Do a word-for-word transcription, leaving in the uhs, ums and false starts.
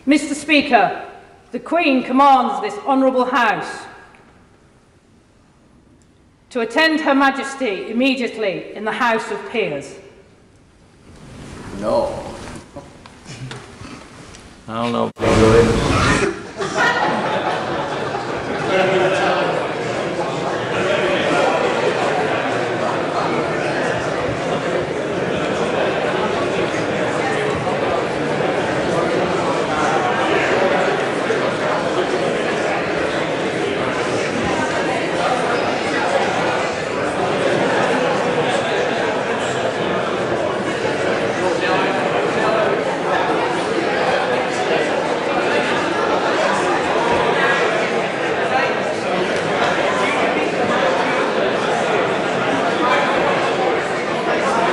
Mister Speaker, the Queen commands this Honourable House to attend Her Majesty immediately in the House of Peers. No. I don't know.